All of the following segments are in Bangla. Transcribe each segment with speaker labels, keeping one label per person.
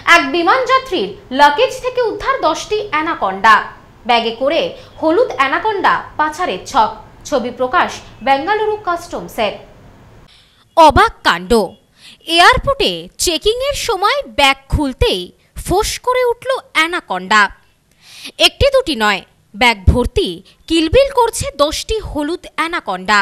Speaker 1: এক বিমান যাত্রীর লাগেজ থেকে উদ্ধার 10টি অ্যানাকন্ডা। ব্যাগে করে হলুদ অ্যানাকন্ডা পাচারের ছক। ছবি প্রকাশ বেঙ্গালুরু কাস্টমসের। অবাক কাণ্ড। এয়ারপোর্টে চেকিংয়ের সময় ব্যাগ খুলতেই ফোঁস করে উঠল অ্যানাকন্ডা। একটি দুটি নয়, ব্যাগ ভর্তি কিলবিল করছে 10টি হলুদ অ্যানাকন্ডা।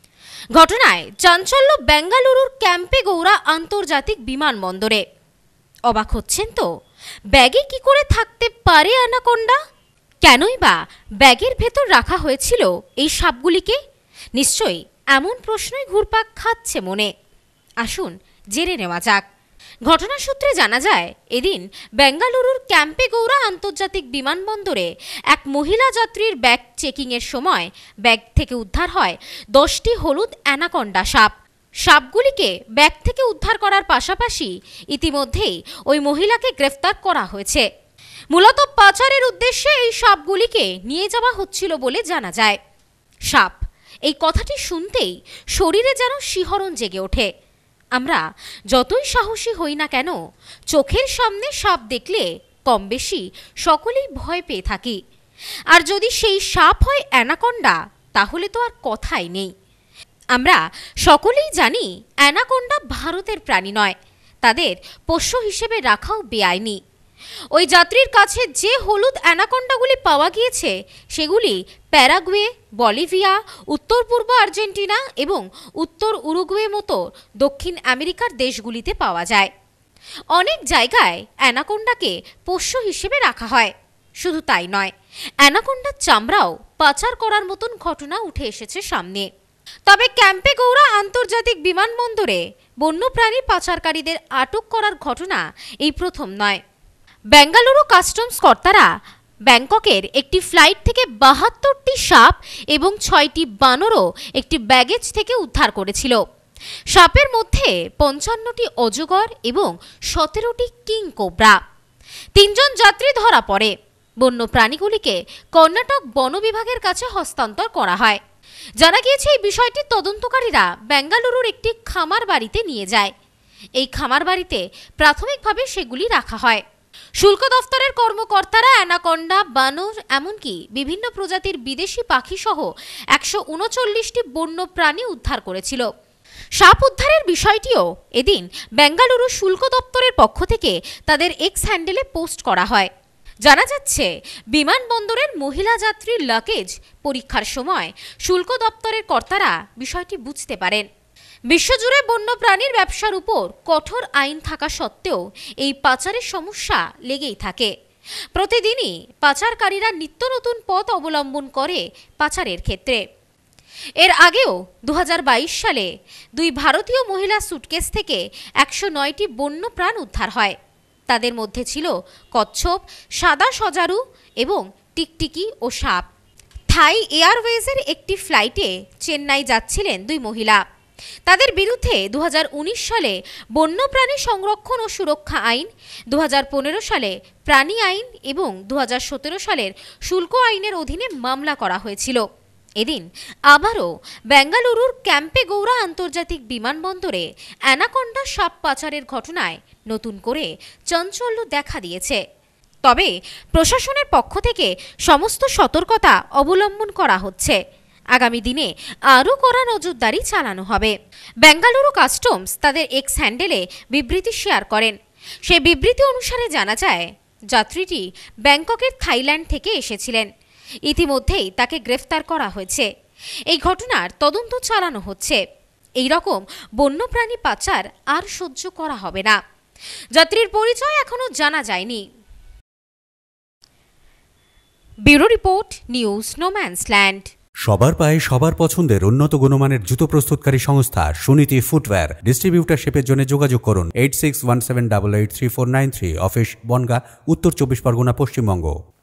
Speaker 1: ঘটনায় চাঞ্চল্য বেঙ্গালুরুর ক্যাম্পেগৌড়া আন্তর্জাতিক বিমানবন্দরে। অবাক হচ্ছেন তো, ব্যাগে কি করে থাকতে পারে অ্যানাকন্ডা? কেনই বা ব্যাগের ভেতর রাখা হয়েছিল এই সাপগুলিকে? নিশ্চয়ই এমন প্রশ্নই ঘুরপাক খাচ্ছে মনে। আসুন জেনে নেওয়া যাক। ঘটনা সূত্রে জানা যায়, এদিন বেঙ্গালুরুর ক্যাম্পেগৌড়া আন্তর্জাতিক বিমানবন্দরে এক মহিলা যাত্রীর ব্যাগ চেকিংয়ের সময় ব্যাগ থেকে উদ্ধার হয় 10টি হলুদ অ্যানাকন্ডা সাপ। সাপগুলিকে ব্যাগ থেকে উদ্ধার করার পাশাপাশি ইতিমধ্যেই ওই মহিলাকে গ্রেফতার করা হয়েছে। মূলত পাচারের উদ্দেশ্যে এই সাপগুলিকে নিয়ে যাওয়া হচ্ছিল বলে জানা যায়। সাপ, এই কথাটি শুনতেই শরীরে যেন শিহরণ জেগে ওঠে। আমরা যতই সাহসী হই না কেন, চোখের সামনে সাপ দেখলে কম বেশি সকলেই ভয় পেয়ে থাকি। আর যদি সেই সাপ হয় অ্যানাকন্ডা, তাহলে তো আর কথাই নেই। আমরা সকলেই জানি অ্যানাকন্ডা ভারতের প্রাণী নয়, তাদের পোষ্য হিসেবে রাখাও বেআইনি। ওই যাত্রীর কাছে যে হলুদ অ্যানাকন্ডাগুলি পাওয়া গিয়েছে সেগুলি প্যারাগুয়ে, বলিভিয়া, উত্তর পূর্ব আর্জেন্টিনা এবং উত্তর উরুগুয়ে মতো দক্ষিণ আমেরিকার দেশগুলিতে পাওয়া যায়। অনেক জায়গায় অ্যানাকন্ডাকে পোষ্য হিসেবে রাখা হয়। শুধু তাই নয়, অ্যানাকন্ডার চামড়াও পাচার করার মতন ঘটনা উঠে এসেছে সামনে। তবে ক্যাম্পেগৌড়া আন্তর্জাতিক বিমানবন্দরে বন্যপ্রাণী পাচারকারীদের আটক করার ঘটনা এই প্রথম নয়। বেঙ্গালুরু কাস্টমস কর্তারা ব্যাংককের একটি ফ্লাইট থেকে 72টি সাপ এবং 6টি বানরও একটি ব্যাগেজ থেকে উদ্ধার করেছিল। সাপের মধ্যে 55টি অজগর এবং 17টি কিং কোবরা। 3 জন যাত্রী ধরা পড়ে। বন্য প্রাণীগুলিকে কর্ণাটক বন বিভাগের কাছে হস্তান্তর করা হয়। জানা গিয়েছে, এই বিষয়টি তদন্তকারীরা বেঙ্গালুরুর একটি খামার বাড়িতে নিয়ে যায়। এই খামার বাড়িতে প্রাথমিকভাবে সেগুলি রাখা হয়। শুল্ক দফতরের কর্মকর্তারা অ্যানাকন্ডা, বানর, এমনকি বিভিন্ন প্রজাতির বিদেশি পাখি সহ 139টি বন্য প্রাণী উদ্ধার করেছিল। সাপ উদ্ধারের বিষয়টিও এদিন বেঙ্গালুরু শুল্ক দপ্তরের পক্ষ থেকে তাদের এক্স হ্যান্ডেলে পোস্ট করা হয়। জানা যাচ্ছে, বিমানবন্দরের মহিলা যাত্রীর লাগেজ পরীক্ষার সময় শুল্ক দপ্তরের কর্তারা বিষয়টি বুঝতে পারেন। বিশ্বজুড়ে বন্যপ্রাণীর ব্যবসার উপর কঠোর আইন থাকা সত্ত্বেও এই পাচারের সমস্যা লেগেই থাকে। প্রতিদিনই পাচারকারীরা নিত্য নতুন পথ অবলম্বন করে পাচারের ক্ষেত্রে। এর আগেও 2022 সালে 2 ভারতীয় মহিলা সুটকেস থেকে 109টি বন্য প্রাণ উদ্ধার হয়। তাদের মধ্যে ছিল কচ্ছপ, সাদা সজারু এবং টিকটিকি ও সাপ। থাই এয়ারওয়েজের একটি ফ্লাইটে চেন্নাই যাচ্ছিলেন 2 মহিলা। তাদের বিরুদ্ধে 2019 সালে বন্যপ্রাণী সংরক্ষণ ও সুরক্ষা আইন, 2015 সালে প্রাণী আইন এবং 2017 সালের শুল্ক আইনের অধীনে মামলা করা হয়েছিল। এদিন আবারও বেঙ্গালুরুর ক্যাম্পেগৌড়া আন্তর্জাতিক বিমানবন্দরে অ্যানাকন্ডা সাপ পাচারের ঘটনায় নতুন করে চাঞ্চল্য দেখা দিয়েছে। তবে প্রশাসনের পক্ষ থেকে সমস্ত সতর্কতা অবলম্বন করা হচ্ছে। আগামী দিনে আরও কড়া নজরদারি চালানো হবে। বেঙ্গালুরু কাস্টমস তাদের এক্স হ্যান্ডেলে বিবৃতি শেয়ার করেন। সেই বিবৃতি অনুসারে জানা যায়, যাত্রীটি ব্যাংককের থাইল্যান্ড থেকে এসেছিলেন। ইতিমধ্যেই তাকে গ্রেফতার করা হয়েছে। এই ঘটনার তদন্ত চালানো হচ্ছে। এই রকম বন্যপ্রাণী পাচার আর সহ্য করা হবে না। যাত্রীর পরিচয় এখনো জানা যায়নি। Bureau report, news no man's land.
Speaker 2: সবার পায়ে সবার পছন্দের উন্নত গুণমানের জুতো প্রস্তুতকারী সংস্থা সুনীতি ফুটওয়্যার। ডিস্ট্রিবিউটারশিপের জন্য যোগাযোগ করুন 8617883493। অফিস বনগাঁ, উত্তর 24 পরগনা, পশ্চিমবঙ্গ।